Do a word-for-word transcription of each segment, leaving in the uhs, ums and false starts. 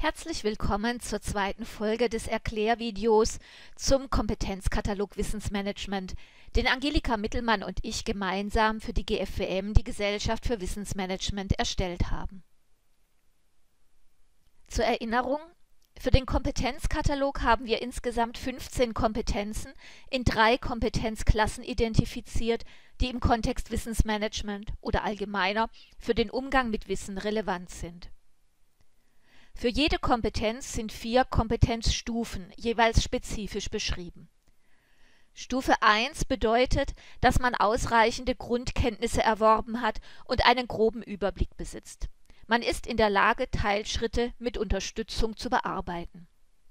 Herzlich willkommen zur zweiten Folge des Erklärvideos zum Kompetenzkatalog Wissensmanagement, den Angelika Mittelmann und ich gemeinsam für die G F W M, die Gesellschaft für Wissensmanagement, erstellt haben. Zur Erinnerung: Für den Kompetenzkatalog haben wir insgesamt fünfzehn Kompetenzen in drei Kompetenzklassen identifiziert, die im Kontext Wissensmanagement oder allgemeiner für den Umgang mit Wissen relevant sind. Für jede Kompetenz sind vier Kompetenzstufen jeweils spezifisch beschrieben. Stufe eins bedeutet, dass man ausreichende Grundkenntnisse erworben hat und einen groben Überblick besitzt. Man ist in der Lage, Teilschritte mit Unterstützung zu bearbeiten.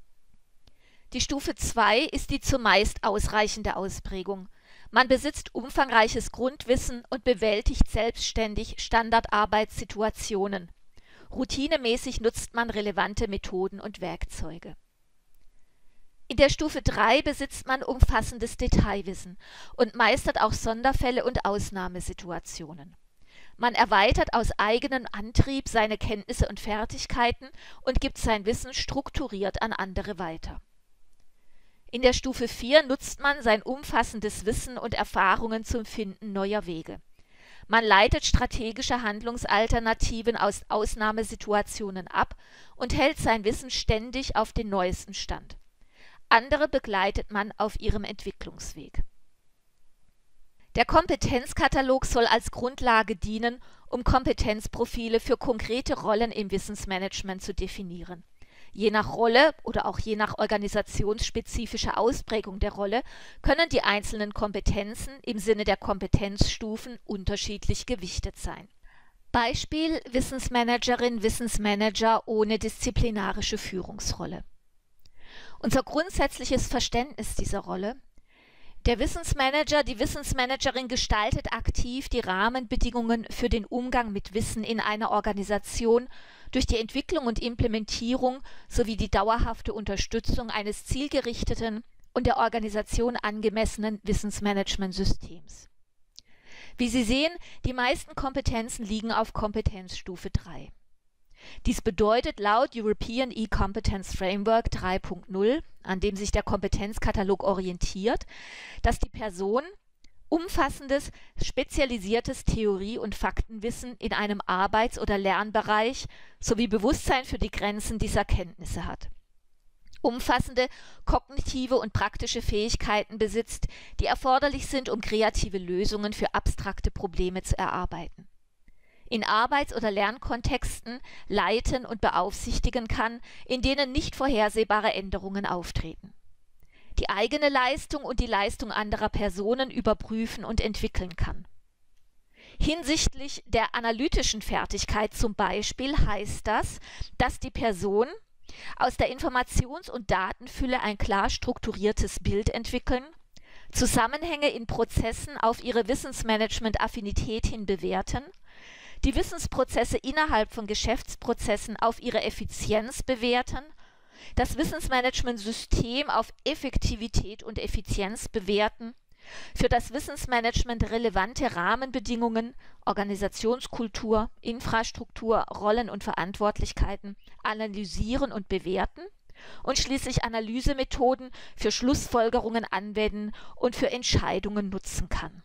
Die Stufe zwei ist die zumeist ausreichende Ausprägung. Man besitzt umfangreiches Grundwissen und bewältigt selbstständig Standardarbeitssituationen. Routinemäßig nutzt man relevante Methoden und Werkzeuge. In der Stufe drei besitzt man umfassendes Detailwissen und meistert auch Sonderfälle und Ausnahmesituationen. Man erweitert aus eigenem Antrieb seine Kenntnisse und Fertigkeiten und gibt sein Wissen strukturiert an andere weiter. In der Stufe vier nutzt man sein umfassendes Wissen und Erfahrungen zum Finden neuer Wege. Man leitet strategische Handlungsalternativen aus Ausnahmesituationen ab und hält sein Wissen ständig auf den neuesten Stand. Andere begleitet man auf ihrem Entwicklungsweg. Der Kompetenzkatalog soll als Grundlage dienen, um Kompetenzprofile für konkrete Rollen im Wissensmanagement zu definieren. Je nach Rolle oder auch je nach organisationsspezifischer Ausprägung der Rolle können die einzelnen Kompetenzen im Sinne der Kompetenzstufen unterschiedlich gewichtet sein. Beispiel: Wissensmanagerin, Wissensmanager ohne disziplinarische Führungsrolle. Unser grundsätzliches Verständnis dieser Rolle: Der Wissensmanager, die Wissensmanagerin gestaltet aktiv die Rahmenbedingungen für den Umgang mit Wissen in einer Organisation durch die Entwicklung und Implementierung sowie die dauerhafte Unterstützung eines zielgerichteten und der Organisation angemessenen Wissensmanagementsystems. Wie Sie sehen, die meisten Kompetenzen liegen auf Kompetenzstufe drei. Dies bedeutet laut European E-Competence Framework drei Punkt null, an dem sich der Kompetenzkatalog orientiert, dass die Person umfassendes, spezialisiertes Theorie- und Faktenwissen in einem Arbeits- oder Lernbereich sowie Bewusstsein für die Grenzen dieser Kenntnisse hat. Umfassende kognitive und praktische Fähigkeiten besitzt, die erforderlich sind, um kreative Lösungen für abstrakte Probleme zu erarbeiten. In Arbeits- oder Lernkontexten leiten und beaufsichtigen kann, in denen nicht vorhersehbare Änderungen auftreten. Die eigene Leistung und die Leistung anderer Personen überprüfen und entwickeln kann. Hinsichtlich der analytischen Fertigkeit zum Beispiel heißt das, dass die Person aus der Informations- und Datenfülle ein klar strukturiertes Bild entwickeln, Zusammenhänge in Prozessen auf ihre Wissensmanagement-Affinität hin bewerten, die Wissensprozesse innerhalb von Geschäftsprozessen auf ihre Effizienz bewerten, das Wissensmanagementsystem auf Effektivität und Effizienz bewerten, für das Wissensmanagement relevante Rahmenbedingungen, Organisationskultur, Infrastruktur, Rollen und Verantwortlichkeiten analysieren und bewerten und schließlich Analysemethoden für Schlussfolgerungen anwenden und für Entscheidungen nutzen kann.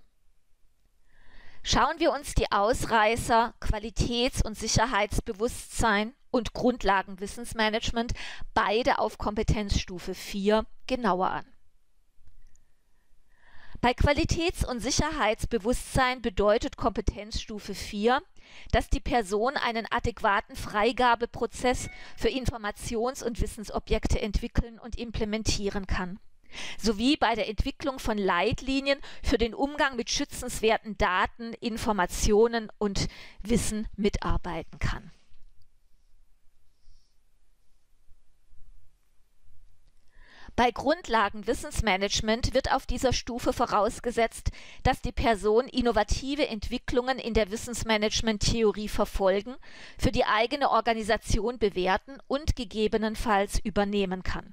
Schauen wir uns die Ausreißer Qualitäts- und Sicherheitsbewusstsein und Grundlagenwissensmanagement, beide auf Kompetenzstufe vier, genauer an. Bei Qualitäts- und Sicherheitsbewusstsein bedeutet Kompetenzstufe vier, dass die Person einen adäquaten Freigabeprozess für Informations- und Wissensobjekte entwickeln und implementieren kann, sowie bei der Entwicklung von Leitlinien für den Umgang mit schützenswerten Daten, Informationen und Wissen mitarbeiten kann. Bei Grundlagenwissensmanagement wird auf dieser Stufe vorausgesetzt, dass die Person innovative Entwicklungen in der Wissensmanagement-Theorie verfolgen, für die eigene Organisation bewerten und gegebenenfalls übernehmen kann.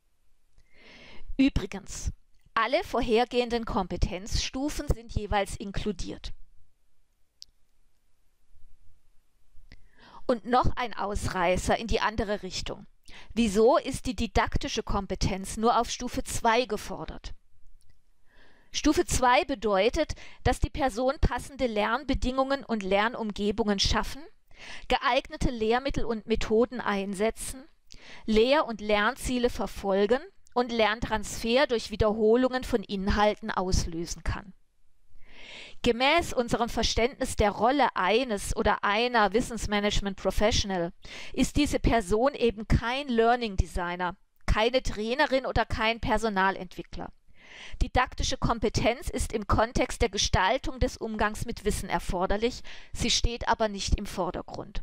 Übrigens: Alle vorhergehenden Kompetenzstufen sind jeweils inkludiert. Und noch ein Ausreißer in die andere Richtung. Wieso ist die didaktische Kompetenz nur auf Stufe zwei gefordert? Stufe zwei bedeutet, dass die Person passende Lernbedingungen und Lernumgebungen schaffen, geeignete Lehrmittel und Methoden einsetzen, Lehr- und Lernziele verfolgen und Lerntransfer durch Wiederholungen von Inhalten auslösen kann. Gemäß unserem Verständnis der Rolle eines oder einer Wissensmanagement Professional ist diese Person eben kein Learning Designer, keine Trainerin oder kein Personalentwickler. Didaktische Kompetenz ist im Kontext der Gestaltung des Umgangs mit Wissen erforderlich, sie steht aber nicht im Vordergrund.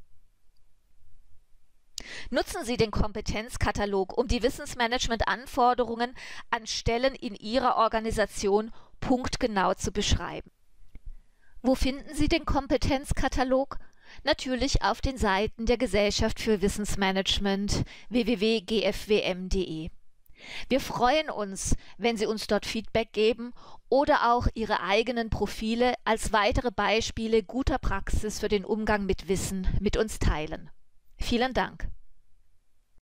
Nutzen Sie den Kompetenzkatalog, um die Wissensmanagement-Anforderungen an Stellen in Ihrer Organisation punktgenau zu beschreiben. Wo finden Sie den Kompetenzkatalog? Natürlich auf den Seiten der Gesellschaft für Wissensmanagement w w w punkt g f w m punkt d e. Wir freuen uns, wenn Sie uns dort Feedback geben oder auch Ihre eigenen Profile als weitere Beispiele guter Praxis für den Umgang mit Wissen mit uns teilen. Vielen Dank.